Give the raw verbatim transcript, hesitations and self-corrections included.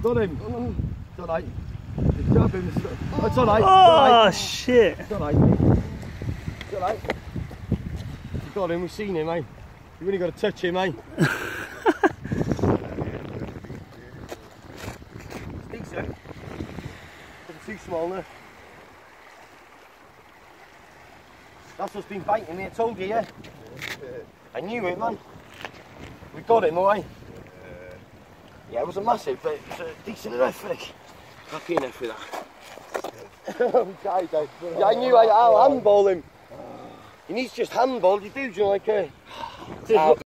got him. It's alright. Just jab him. It's alright. Oh, shit. It's alright. It's alright. You got him, we've seen him, eh? You've only got to touch him, eh? It's decent. It's too small now. That's what's been biting me, I told you, yeah? I knew it, man. We got him, all right? Yeah, it wasn't massive, but it was a decent enough fish. Happy enough with that. Yeah, I knew I, I'll handball him. He needs just handball, you do, you know, like a...